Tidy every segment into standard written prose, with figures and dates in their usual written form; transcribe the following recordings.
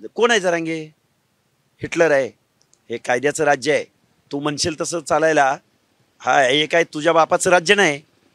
कोण आहे जरांगे? हिटलर आहे. हे कायद्याचं राज्य आहे. तू म्हणशील तसं चालायला हा हे काय तुझ्या बापाचं राज्य नाही,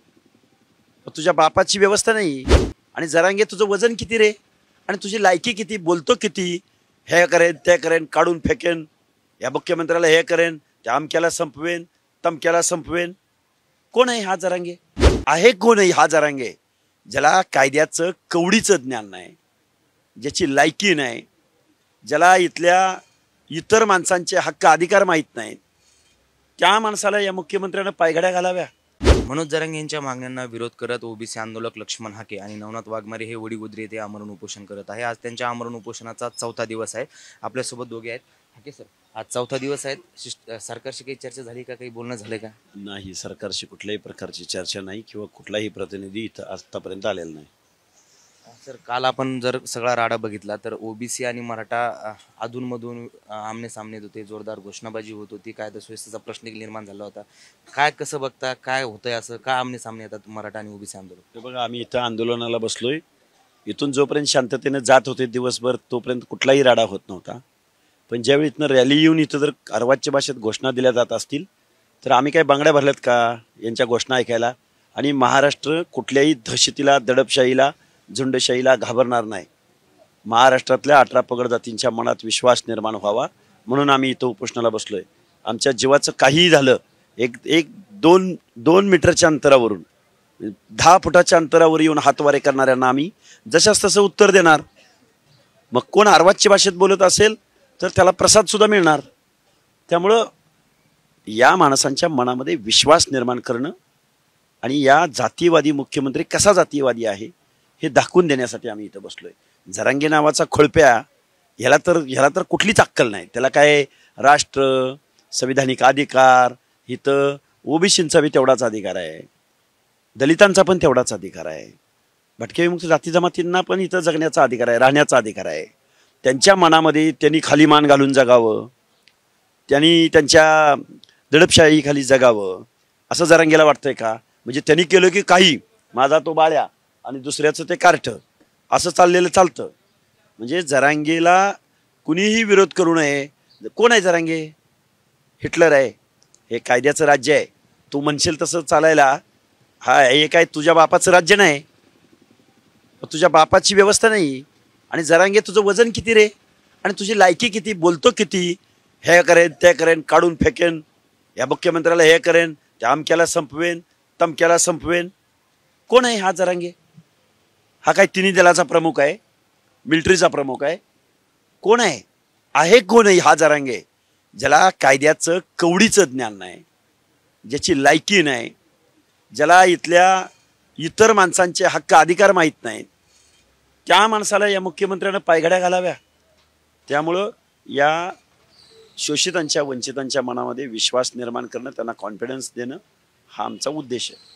तुझ्या बापाची व्यवस्था नाही. आणि जरांगे तुझं वजन किती रे? आणि तुझी लायकी किती? बोलतो किती? हे करेन ते करेन, काढून फेकेन, या मुख्यमंत्र्याला हे करेन, त्या अमक्याला संपवेन, तमक्याला संपवेन. कोण आहे हा जरांगे? आहे कोण आहे हा जरांगे? ज्याला कायद्याचं कवडीचं ज्ञान नाही, ज्याची लायकी नाही, ज्याला इथल्या इतर माणसांचे हक्क अधिकार माहीत नाहीत, त्या माणसाला या मुख्यमंत्र्यानं पायघड्या घालाव्या. मनोज जरांगे यांच्या मागण्यांना विरोध करत ओबीसी आंदोलक लक्ष्मण हाके आणि नवनाथ वाघमारे हे वडीगुद्री येथे आमरण उपोषण करत आहे. आज त्यांच्या आमरण उपोषणाचा 4था दिवस आहे. आपल्यासोबत दोघे आहेत. हाके सर, आज 4था दिवस आहे. सरकारशी काही चर्चा झाली का? काही बोलणं झालं का? नाही, सरकारशी कुठल्याही प्रकारची चर्चा नाही किंवा कुठलाही प्रतिनिधी इथं आतापर्यंत आलेला नाही. सर, काल आपण जर सगळा राडा बघितला तर ओबीसी आणि मराठा अधूनमधून आमने सामने होते, जोरदार घोषणाबाजी होत होती, कायदा सुव्यवस्थेचा प्रश्न निर्माण झाला होता. काय कसं बघता? काय होतंय असं? काय आमने सामने येतात मराठा आणि ओबीसी आंदोलन? ते बघा, आम्ही इथं आंदोलनाला बसलोय. इथून जोपर्यंत शांततेने जात होते दिवसभर तोपर्यंत कुठलाही राडा होत नव्हता. पण ज्यावेळी इथनं रॅली येऊन इथं जर अर्वाच्य भाषेत घोषणा दिल्या जात असतील तर आम्ही काय बांगड्या भरल्यात का यांच्या घोषणा ऐकायला? आणि महाराष्ट्र कुठल्याही दहशतीला, दडपशाहीला, झुंडशाहीला घाबरणार नाही. महाराष्ट्रातल्या 18 पगड जातींच्या मनात विश्वास निर्माण व्हावा म्हणून आम्ही इथं उपोषणाला बसलोय. आमच्या जीवाचं काहीही झालं, एक एक दोन 2 मीटरच्या अंतरावरून, 10 फुटाच्या अंतरावर येऊन हातवारे करणाऱ्यांना आम्ही जशास तसं उत्तर देणार. मग कोण अर्वाच्य भाषेत बोलत असेल तर त्याला प्रसाद सुद्धा मिळणार. त्यामुळं या माणसांच्या मनामध्ये विश्वास निर्माण करणं आणि या जातीवादी मुख्यमंत्री कसा जातीवादी आहे हे दाखवून देण्यासाठी आम्ही इथं बसलोय. जरांगे नावाचा खोळप्या, ह्याला तर कुठलीच अक्कल नाही. त्याला काय राष्ट्र, संविधानिक अधिकार, इथं ओबीसींचा बी तेवढाच अधिकार आहे, दलितांचा पण तेवढाच अधिकार आहे, भटके विमुक्त जाती जमातींना पण इथं जगण्याचा अधिकार आहे, राहण्याचा अधिकार आहे. त्यांच्या मनामध्ये त्यांनी खाली मान घालून जगावं, त्यांनी त्यांच्या दडपशाहीखाली जगावं असं जरांगेला वाटतंय का? म्हणजे त्यांनी केलं की काही, माझा तो बाळ्या आणि दुसऱ्याचं ते कार्ट, असं चाललेलं चालतं. म्हणजे जरांगेला कुणीही विरोध करू नये. कोण आहे जरांगे? हिटलर आहे. हे कायद्याचं राज्य आहे. तू म्हणशील तसं चालायला हा हे काय तुझ्या बापाचं राज्य नाही, तुझ्या बापाची व्यवस्था नाही. आणि जरांगे तुझं वजन किती रे? आणि तुझी लायकी किती? बोलतो किती? हे करेन ते करेन, काढून फेकेन, या मुख्यमंत्र्याला हे करेन, त्या अमक्याला संपवेन, तमक्याला संपवेन. कोण आहे हा जरांगे? हा काय तिन्ही दलाचा प्रमुख आहे? मिलिटरीचा प्रमुख आहे? कोण आहे? आहे कोण आहे हा जरांगे? ज्याला कायद्याचं कवडीचं ज्ञान नाही, ज्याची लायकी नाही, ज्याला इथल्या इतर माणसांचे हक्क अधिकार माहीत नाहीत, त्या माणसाला या मुख्यमंत्र्यानं पायघड्या घालाव्या. त्यामुळं या शोषितांच्या, वंचितांच्या मनामध्ये विश्वास निर्माण करणं, त्यांना कॉन्फिडन्स देणं हा आमचा उद्देश आहे.